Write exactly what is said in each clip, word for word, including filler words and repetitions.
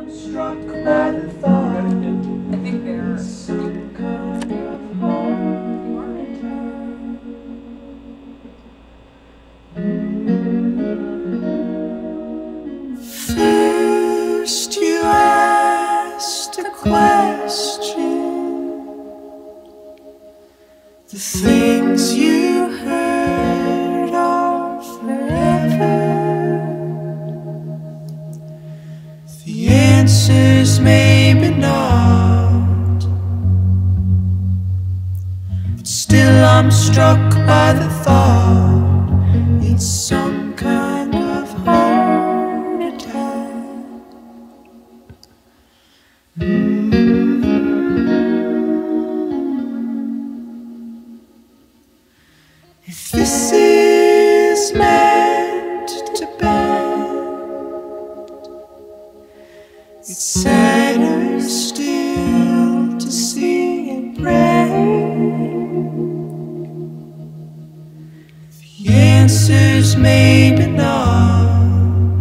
I'm struck by the thought. I think they're Some kind of heart attack. First you asked a question. The things you heard are forever. The answers maybe not, but still I'm struck by the thought it's some kind of heart attack. If this is meant to bend, it's sadder still to see it break. The answers maybe not,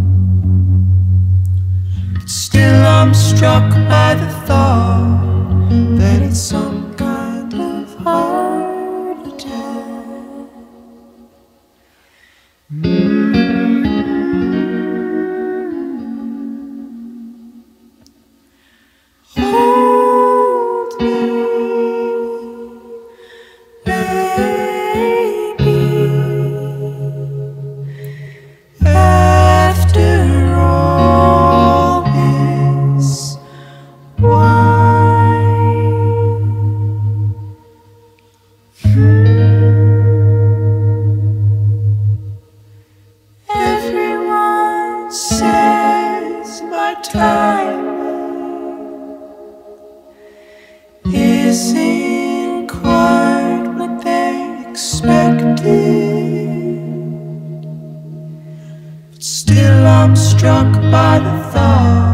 but still I'm struck by the thought that it's some kind of heart attack. Hold me, baby. After all this everyone says my time isn't quite what they expected, but still I'm struck by the thought